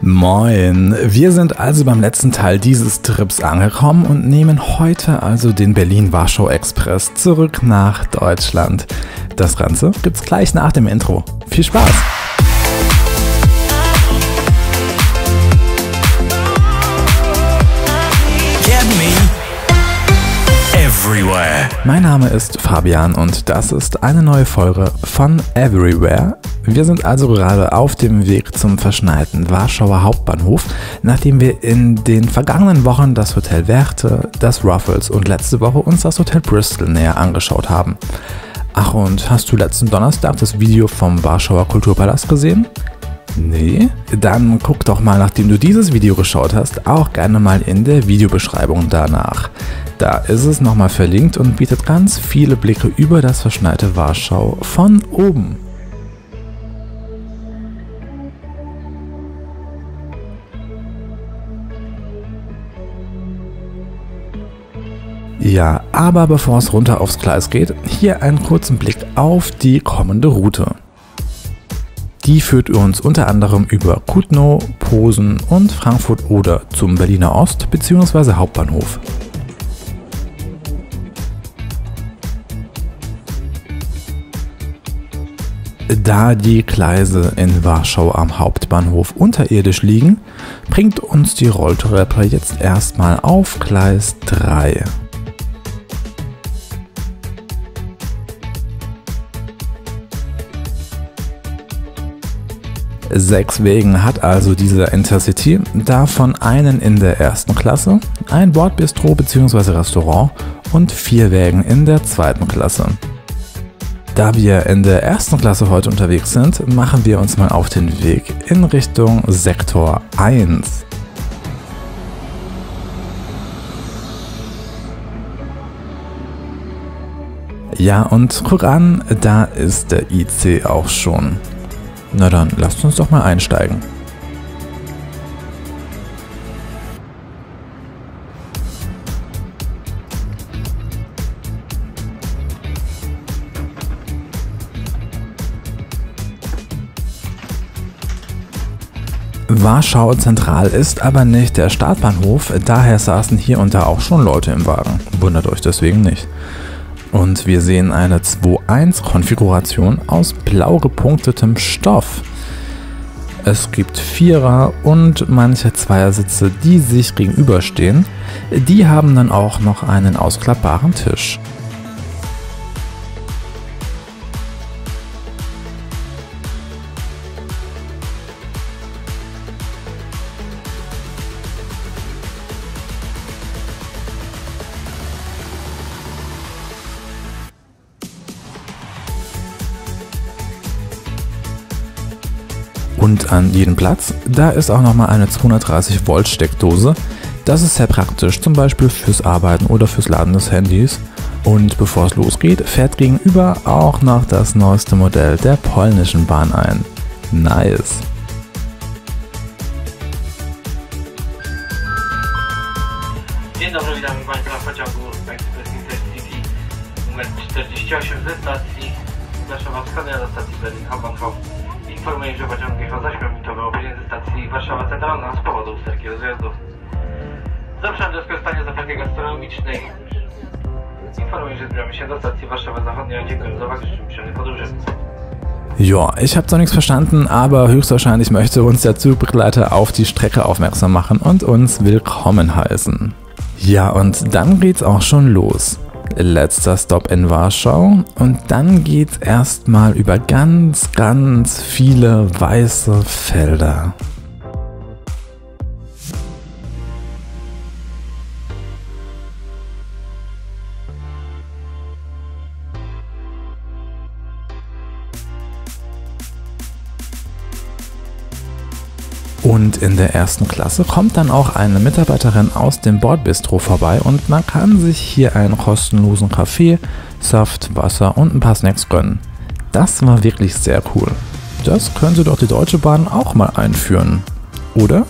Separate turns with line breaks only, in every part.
Moin, wir sind also beim letzten Teil dieses Trips angekommen und nehmen heute also den Berlin-Warschau-Express zurück nach Deutschland. Das Ganze gibt's gleich nach dem Intro. Viel Spaß! Mein Name ist Fabian und das ist eine neue Folge von Everywhere. Wir sind also gerade auf dem Weg zum verschneiten Warschauer Hauptbahnhof, nachdem wir in den vergangenen Wochen das Hotel Werthe, das Ruffles und letzte Woche uns das Hotel Bristol näher angeschaut haben. Ach, und hast du letzten Donnerstag das Video vom Warschauer Kulturpalast gesehen? Nee? Dann guck doch mal, nachdem du dieses Video geschaut hast, auch gerne mal in der Videobeschreibung danach. Da ist es nochmal verlinkt und bietet ganz viele Blicke über das verschneite Warschau von oben. Ja, aber bevor es runter aufs Gleis geht, hier einen kurzen Blick auf die kommende Route. Die führt uns unter anderem über Kutno, Posen und Frankfurt Oder zum Berliner Ost- bzw. Hauptbahnhof. Da die Gleise in Warschau am Hauptbahnhof unterirdisch liegen, bringt uns die Rolltreppe jetzt erstmal auf Gleis 3. Sechs Wegen hat also dieser Intercity, davon einen in der ersten Klasse, ein Bordbistro bzw. Restaurant und 4 Wägen in der zweiten Klasse. Da wir in der ersten Klasse heute unterwegs sind, machen wir uns mal auf den Weg in Richtung Sektor 1. Ja, und guck an, da ist der IC auch schon. Na dann, lasst uns doch mal einsteigen. Warschau Zentral ist aber nicht der Startbahnhof, daher saßen hier und da auch schon Leute im Wagen. Wundert euch deswegen nicht. Und wir sehen eine 2.1-Konfiguration aus blau gepunktetem Stoff. Es gibt Vierer- und manche Zweiersitze, die sich gegenüberstehen. Die haben dann auch noch einen ausklappbaren Tisch. Und an jedem Platz, da ist auch nochmal eine 230 Volt Steckdose. Das ist sehr praktisch, zum Beispiel fürs Arbeiten oder fürs Laden des Handys. Und bevor es losgeht, fährt gegenüber auch noch das neueste Modell der polnischen Bahn ein. Nice!
Dzień dobry, witamy Państwa w pociągu Express Intercity numer 48 ze stacji Warszawa Wschodnia do stacji Berlin Hauptbahnhof. Informuję, że pociąg jechał za 8-minutowe opóźnienie ze stacji Warszawa Centralna z powodu usterki rozjazdu. Zapraszam do skorzystania z oferty gastronomicznej. Informuję, że zbieramy się do stacji Warszawa Zachodnia. Dziękuję za uwagę, życzę przyjemnej podróży.
Ja, ich habe zwar nichts verstanden, aber höchstwahrscheinlich möchte uns der Zugbegleiter auf die Strecke aufmerksam machen und uns willkommen heißen. Ja, und dann geht's auch schon los. Letzter Stopp in Warschau und dann geht's erstmal über ganz viele weiße Felder. Und in der ersten Klasse kommt dann auch eine Mitarbeiterin aus dem Bordbistro vorbei und man kann sich hier einen kostenlosen Kaffee, Saft, Wasser und ein paar Snacks gönnen. Das war wirklich sehr cool. Das könnte doch die Deutsche Bahn auch mal einführen, oder?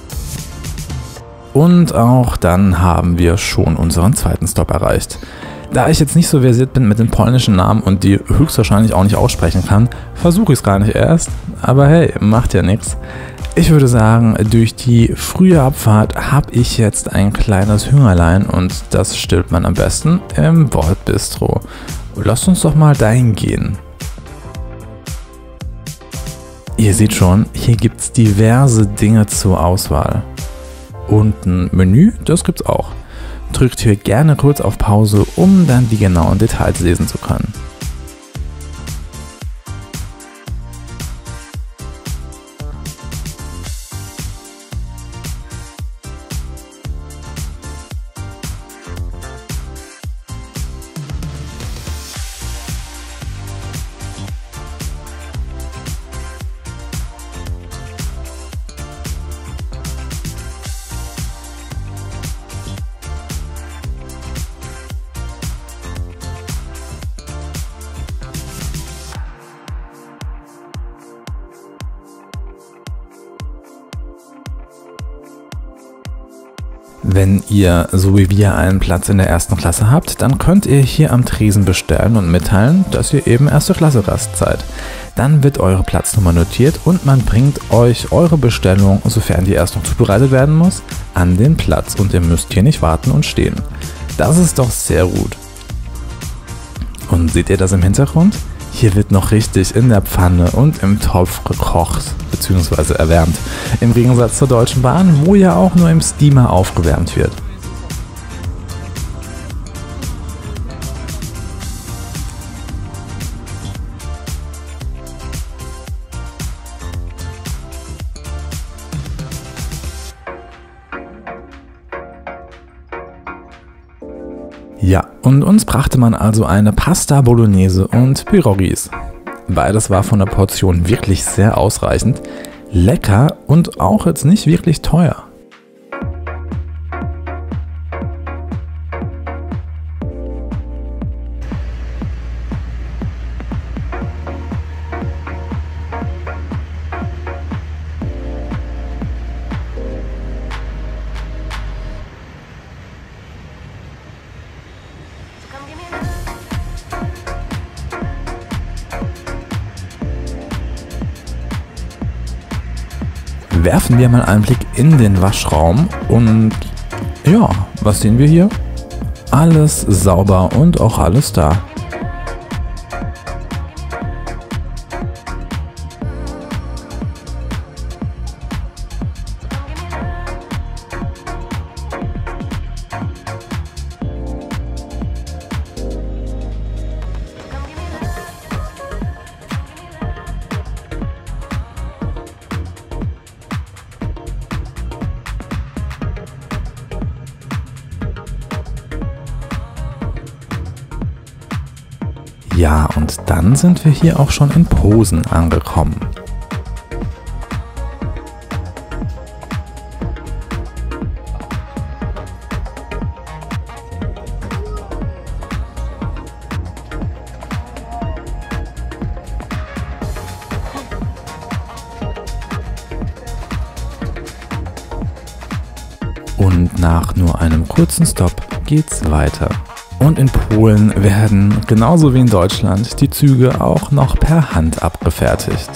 Und auch dann haben wir schon unseren zweiten Stop erreicht. Da ich jetzt nicht so versiert bin mit den polnischen Namen und die höchstwahrscheinlich auch nicht aussprechen kann, versuche ich es gar nicht erst. Aber hey, macht ja nichts. Ich würde sagen, durch die frühe Abfahrt habe ich jetzt ein kleines Hüngerlein und das stillt man am besten im Bordbistro. Lasst uns doch mal dahin gehen. Ihr seht schon, hier gibt es diverse Dinge zur Auswahl. Und ein Menü, das gibt's auch. Drückt hier gerne kurz auf Pause, um dann die genauen Details lesen zu können. Wenn ihr, so wie wir, einen Platz in der ersten Klasse habt, dann könnt ihr hier am Tresen bestellen und mitteilen, dass ihr eben erste Klasse Gast seid. Dann wird eure Platznummer notiert und man bringt euch eure Bestellung, sofern die erst noch zubereitet werden muss, an den Platz und ihr müsst hier nicht warten und stehen. Das ist doch sehr gut. Und seht ihr das im Hintergrund? Hier wird noch richtig in der Pfanne und im Topf gekocht bzw. erwärmt. Im Gegensatz zur Deutschen Bahn, wo ja auch nur im Steamer aufgewärmt wird. Ja, und uns brachte man also eine Pasta Bolognese und Pierogies. Beides war von der Portion wirklich sehr ausreichend, lecker und auch jetzt nicht wirklich teuer. Werfen wir mal einen Blick in den Waschraum und ja, was sehen wir hier? Alles sauber und auch alles da. Ja, und dann sind wir hier auch schon in Posen angekommen. Und nach nur einem kurzen Stopp geht's weiter. Und in Polen werden, genauso wie in Deutschland, die Züge auch noch per Hand abgefertigt.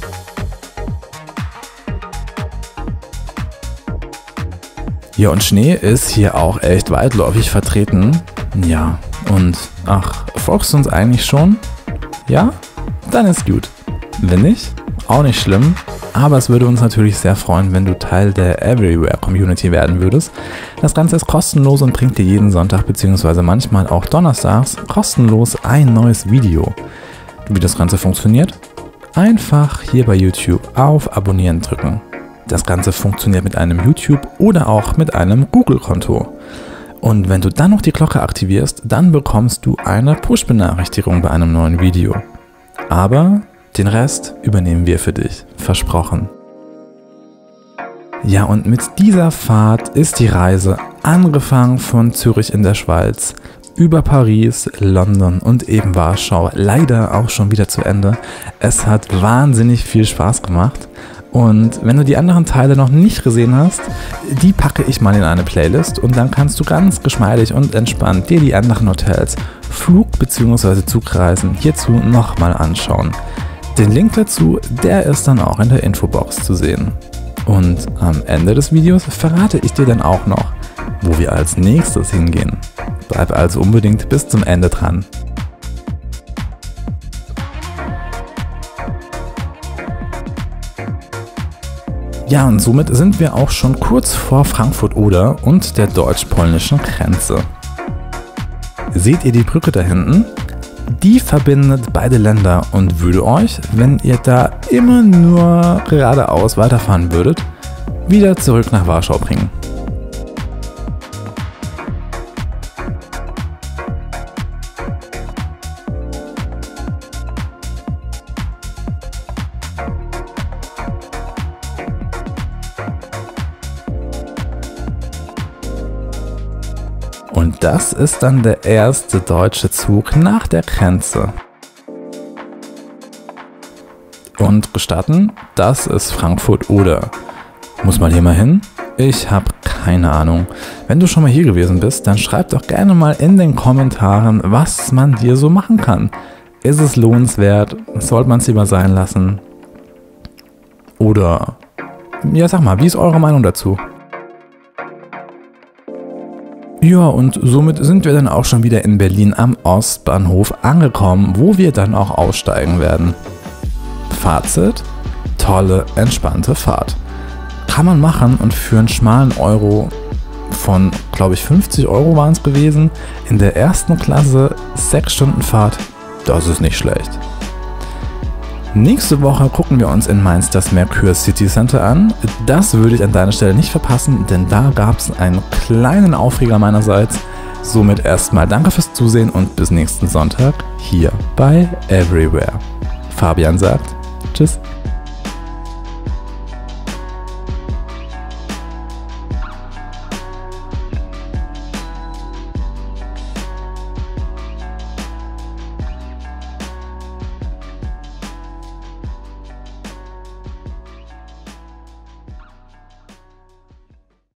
Ja, und Schnee ist hier auch echt weitläufig vertreten. Ja, und ach, folgst du uns eigentlich schon? Ja? Dann ist gut. Wenn nicht, auch nicht schlimm. Aber es würde uns natürlich sehr freuen, wenn du Teil der Everywhere Community werden würdest. Das Ganze ist kostenlos und bringt dir jeden Sonntag bzw. manchmal auch donnerstags kostenlos ein neues Video. Wie das Ganze funktioniert? Einfach hier bei YouTube auf Abonnieren drücken. Das Ganze funktioniert mit einem YouTube oder auch mit einem Google-Konto. Und wenn du dann noch die Glocke aktivierst, dann bekommst du eine Push-Benachrichtigung bei einem neuen Video. Aber den Rest übernehmen wir für dich, versprochen. Ja, und mit dieser Fahrt ist die Reise angefangen von Zürich in der Schweiz, über Paris, London und eben Warschau leider auch schon wieder zu Ende. Es hat wahnsinnig viel Spaß gemacht. Und wenn du die anderen Teile noch nicht gesehen hast, die packe ich mal in eine Playlist und dann kannst du ganz geschmeidig und entspannt dir die anderen Hotels Flug- bzw. Zugreisen hierzu nochmal anschauen. Den Link dazu, der ist dann auch in der Infobox zu sehen. Und am Ende des Videos verrate ich dir dann auch noch, wo wir als nächstes hingehen. Bleib also unbedingt bis zum Ende dran. Ja, und somit sind wir auch schon kurz vor Frankfurt-Oder und der deutsch-polnischen Grenze. Seht ihr die Brücke da hinten? Die verbindet beide Länder und würde euch, wenn ihr da immer nur geradeaus weiterfahren würdet, wieder zurück nach Warschau bringen. Und das ist dann der erste deutsche Zug nach der Grenze. Und gestatten, das ist Frankfurt-Oder. Muss man hier mal hin? Ich habe keine Ahnung. Wenn du schon mal hier gewesen bist, dann schreib doch gerne mal in den Kommentaren, was man hier so machen kann. Ist es lohnenswert? Sollte man es lieber sein lassen? Oder, ja, sag mal, wie ist eure Meinung dazu? Ja, und somit sind wir dann auch schon wieder in Berlin am Ostbahnhof angekommen, wo wir dann auch aussteigen werden. Fazit: tolle, entspannte Fahrt. Kann man machen und für einen schmalen Euro von, glaube ich, 50 Euro waren es gewesen, in der ersten Klasse 6 Stunden Fahrt, das ist nicht schlecht. Nächste Woche gucken wir uns in Mainz das Merkur City Center an. Das würde ich an deiner Stelle nicht verpassen, denn da gab es einen kleinen Aufreger meinerseits. Somit erstmal danke fürs Zusehen und bis nächsten Sonntag hier bei Everywhere. Fabian sagt Tschüss.